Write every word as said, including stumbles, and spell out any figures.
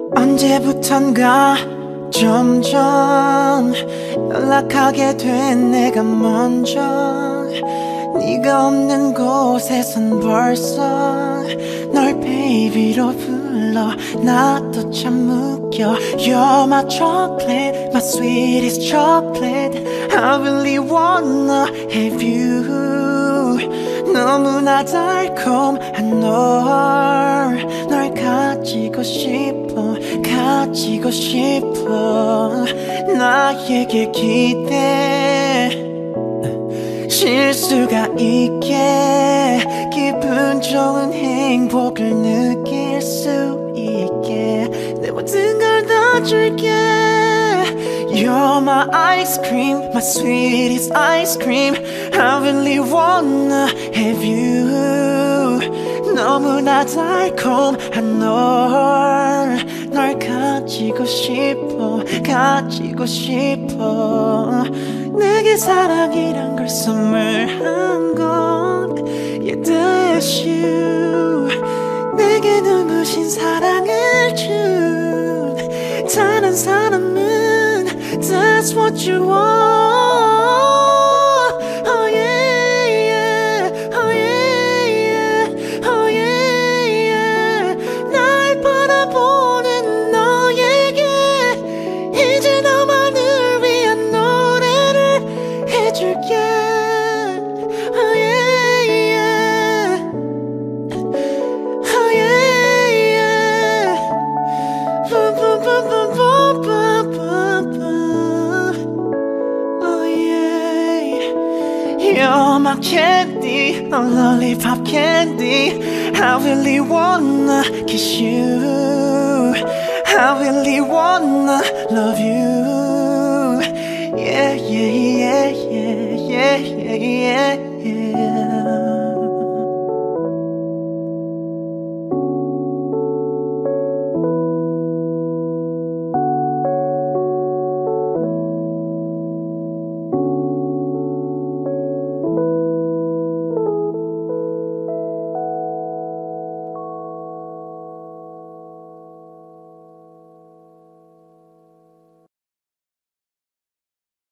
언제부턴가 점점 연락하게 된 내가 먼저 네가 없는 곳에선 벌써 널 베이비로 불러. 나도 참 웃겨. You're my chocolate, my sweetest chocolate. I really wanna have you. 너무나 달콤한 널, 널 가지고 싶어, 가지고 싶어. 나에게 기대 실수가 있게 기분 좋은 행복을 느낄 수 있게 내 모든 걸 다 줄게. You're my ice cream, my sweetest ice cream. I really wanna have you. 너무나 달콤한 널, 널 가지고 싶어, 가지고 싶어. 내게 사랑이란 걸 선물한 건 Yeah, that's you. 내게 눈부신 사랑을 준 다른 사람은 That's what you want. Oh yeah, yeah. Oh yeah, yeah. Oh yeah, yeah. 날 바라보는 너에게 이제 너만을 위한 노래를 해줄게. Oh yeah, yeah. Oh yeah, yeah. Boom, boom, boom, boom, boom, boom, boom, boom. Oh yeah. You're my candy, a lollipop candy. I really wanna kiss you. I really wanna love you. Yeah, yeah, yeah, yeah, yeah, yeah, yeah.